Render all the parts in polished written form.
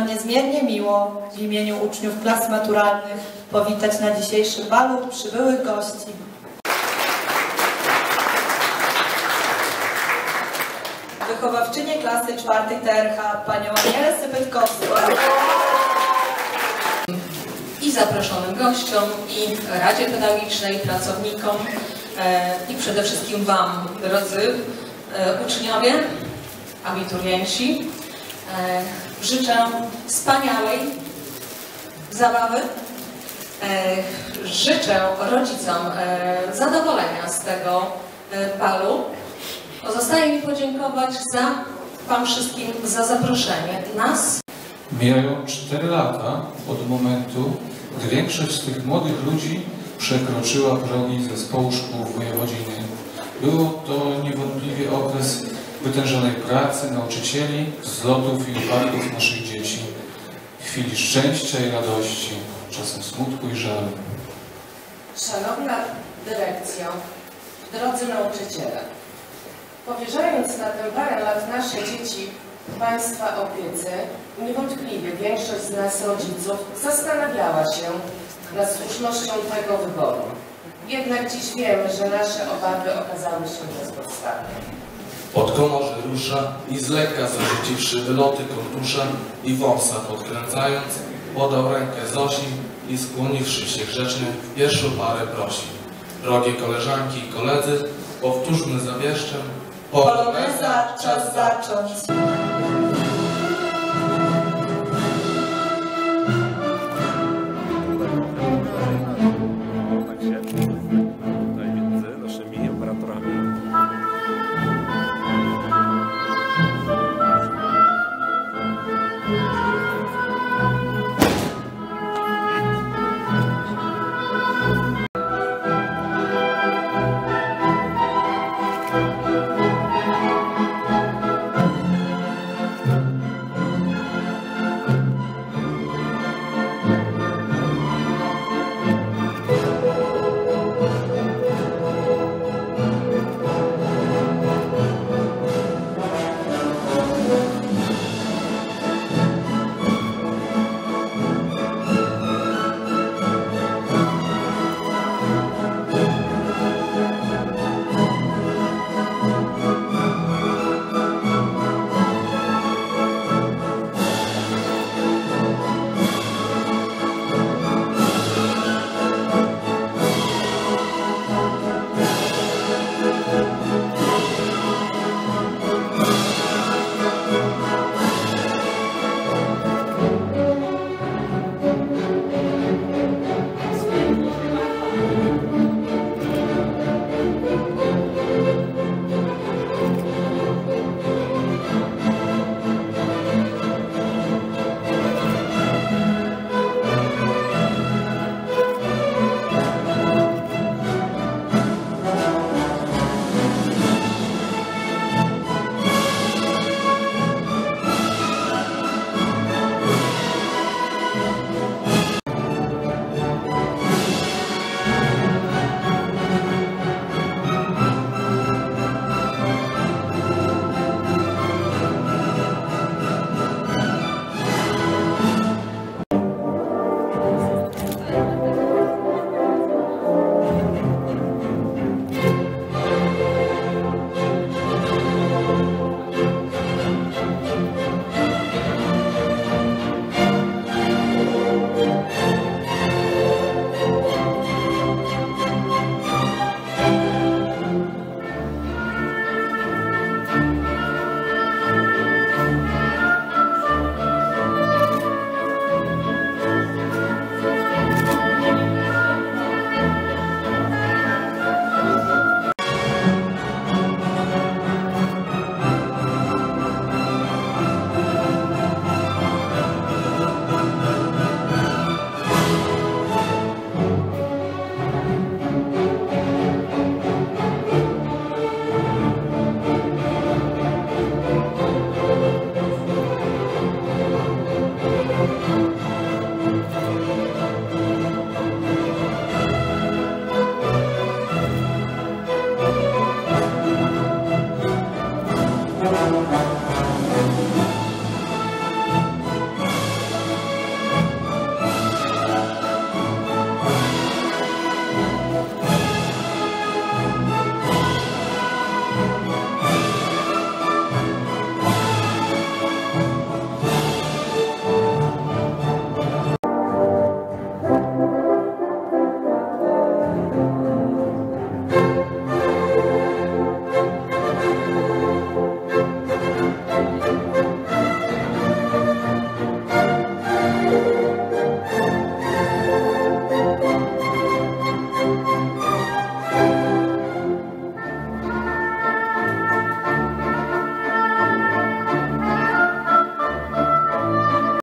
niezmiernie miło w imieniu uczniów klas maturalnych powitać na dzisiejszym balu przybyłych gości. Wychowawczynię klasy 4 TRH, panią Anielę Sypytkowską. I zaproszonym gościom, i Radzie Pedagogicznej, pracownikom, i przede wszystkim Wam, drodzy uczniowie, abiturienci. Życzę wspaniałej zabawy. Życzę rodzicom zadowolenia z tego balu. Pozostaje mi podziękować Wam wszystkim za zaproszenie nas. Mijają 4 lata od momentu, gdy większość z tych młodych ludzi przekroczyła progi zespołu szkół wojewodziny. Było to niewątpliwie okres wytężonej pracy nauczycieli, wzlotów i upadków naszych dzieci, chwili szczęścia i radości, czasem smutku i żalu. Szanowna dyrekcjo, drodzy nauczyciele, powierzając na tę parę lat nasze dzieci Państwa opiece, niewątpliwie większość z nas rodziców zastanawiała się nad słusznością tego wyboru. Jednak dziś wiemy, że nasze obawy okazały się bezpodstawne. Od komorzy rusza i z lekka zarzuciwszy wyloty kontusza i wąsa podkręcając, podał rękę Zosi i skłoniwszy się grzecznie, pierwszą parę prosi. Drogie koleżanki i koledzy, powtórzmy zawieszczem. Poloneza, czas zacząć. Tutaj między naszymi operatorami.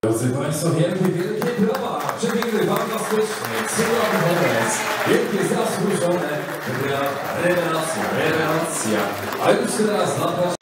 Drodzy Państwo, wielkie brawa, przepiękny, fantastyczny, cudowny obraz, wielkie, zasłużone, rewelacja. A już teraz zapraszam.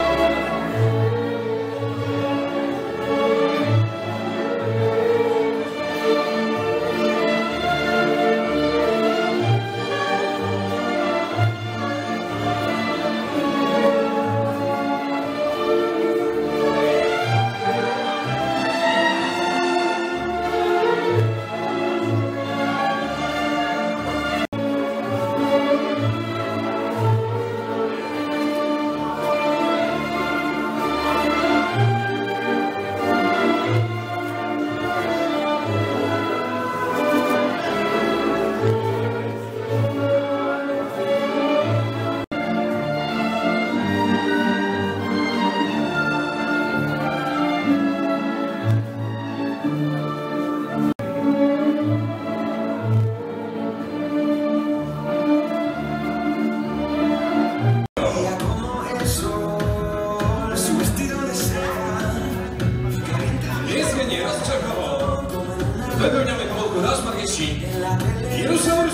Wypełniamy podkładaż Margieci i ruszamy!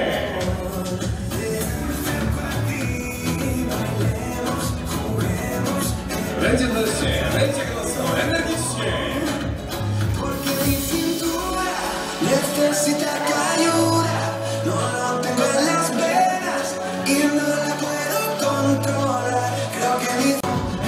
Będzie wreszcie, będzie głośno, energicznie! Necesita ayuda, no lo tengo en las venas y no la puedo controlar. Creo que mi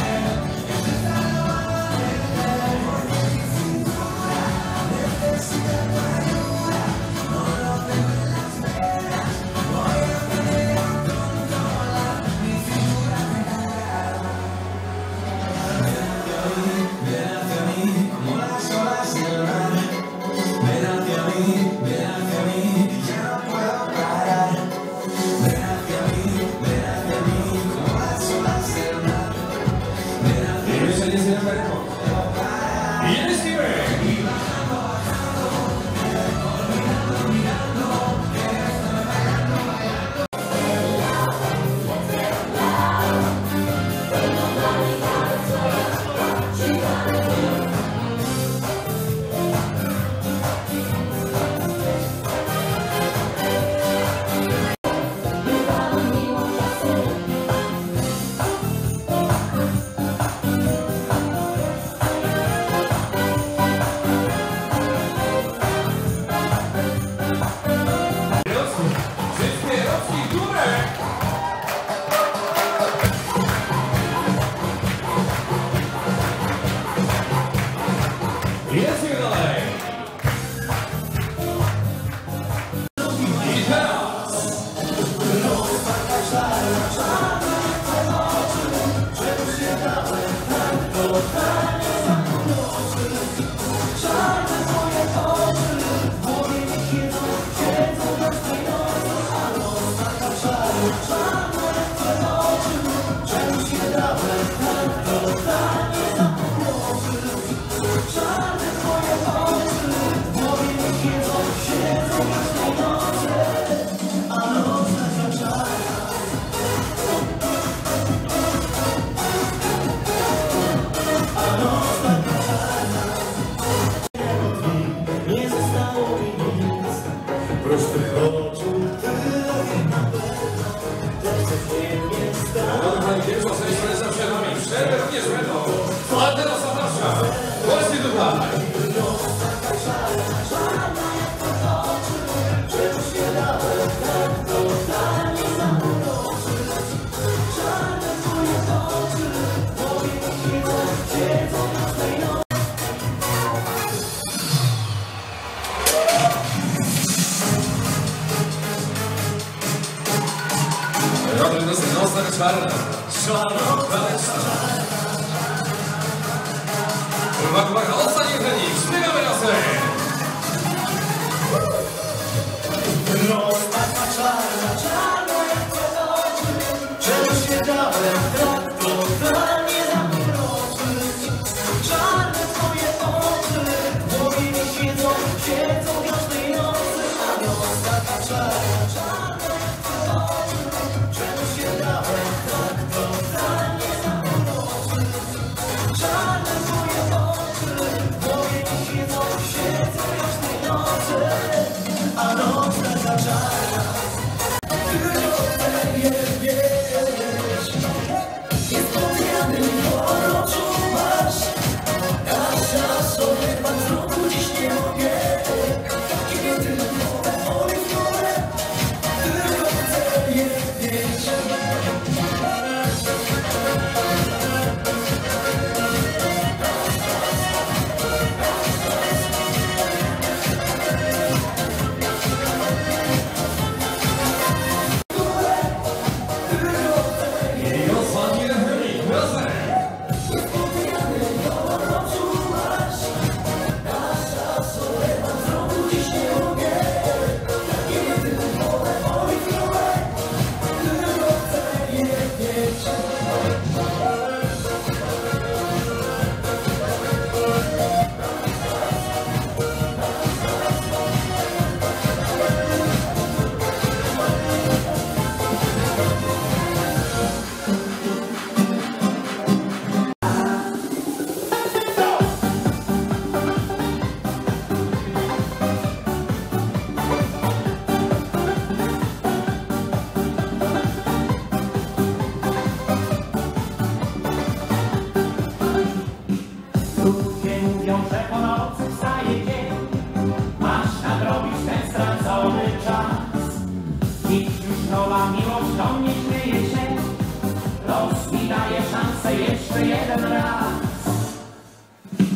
Uwaga, ostatni trening, śpiewamy razem! Rozpaka czarna, czarna jak te oczy, czego się dałem, tak totalnie zamroczyć. Czarne twoje oczy, w głowie mi siedzą każdej nocy. A rozpaka czarna, czarna jak te oczy, czego się dałem, tak totalnie zamroczyć.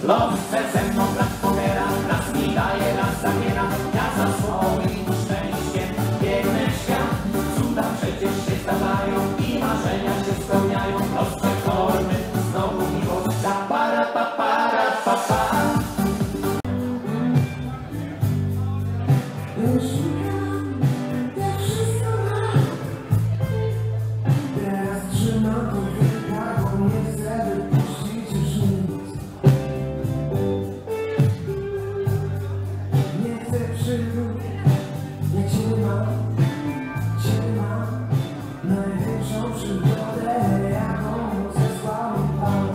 Los chce ze mną grać pokera, raz mi daje, raz zabiera. Ja za swoim szczęściem biegnę w świat. Cuda przecież się zdarzają i marzenia się spełniają. Proste formy, znowu miłość. Para pa para pa pa. Teraz trzymam to wyprawą, nie chcę wypuścić już nic. Nie chcę przywrót, ja cię mam. Największą przygodę, jaką zesłał mi Pan.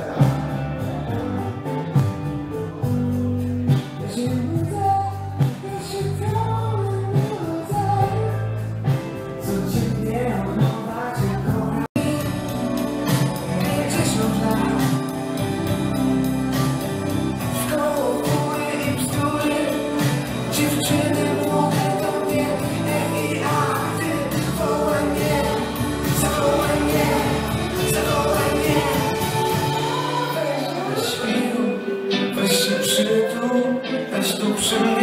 Ja się nudzę, ja się cały nudzę. Codziennie od nowa cię kocham. 50 lat. Szkoły, góry i bzdury. Dziewczyny młode to piękne i akty. Zawołaj mnie, zawołaj mnie, zawołaj mnie. Weź świru, weź się przytul, weź tu przy mnie.